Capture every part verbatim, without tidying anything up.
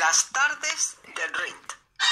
Las tardes del Rit.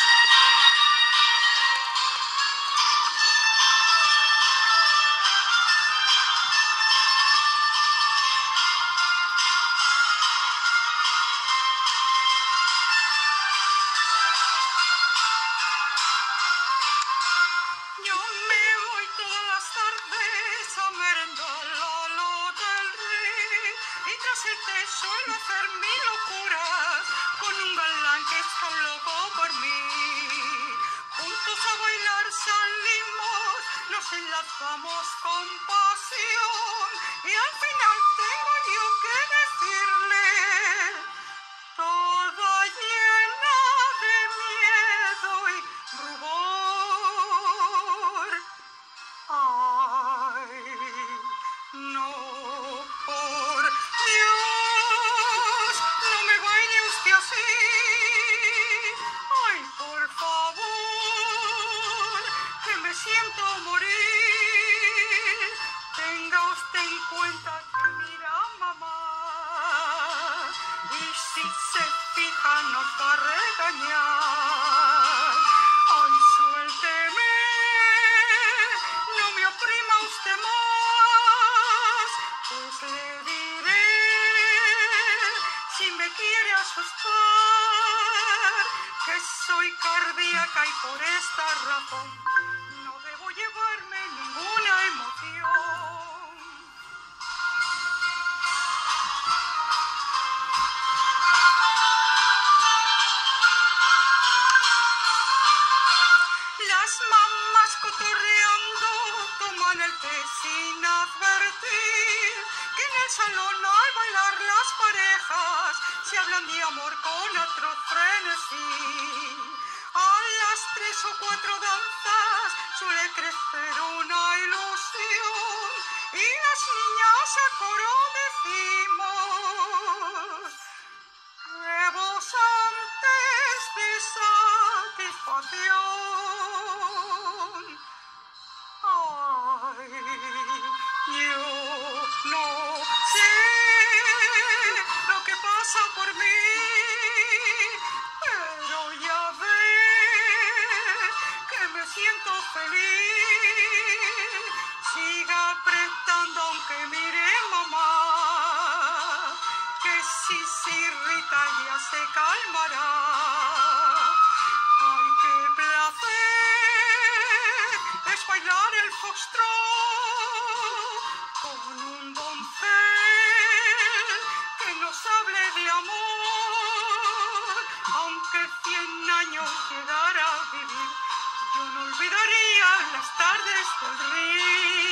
Yo me voy todas las tardes a merendar a lo del Rit, y tras el té suelo hacer mil locuras con un galán que está loco por mí. Juntos a bailar salimos, nos enlazamos con pasión, y al final tengo yo que decirle, toda llena de miedo y rubor. Ay, no, por Dios, no me baile usted así. Ay, por favor, que me siento morir. Tenga usted en cuenta que mira mamá, y si se fija nos va a regañar. Ay, suélteme, no me oprima usted más, pues le diré, si me quiere asustar, que soy cardíaca y por esta razón no debo llevarme ninguna emoción. Las mamás cotorreando toman el té sin advertir que en el salón al bailar las parejas se hablan de amor con otro frenesí. A las tres o cuatro danzas suele crecer una ilusión y las niñas a coro decimos, rebosantes de satisfacción. Ay, yo no sé lo que pasa por mí, pero ya ve que me siento feliz. Siga apretando aunque mire mamá, que si se irrita ya se calmará. Ay, qué placer es bailar el foxtrot con un doncel que nos hable de amor. Aunque cien años llegara a vivir, yo no olvidaría las tardes del río.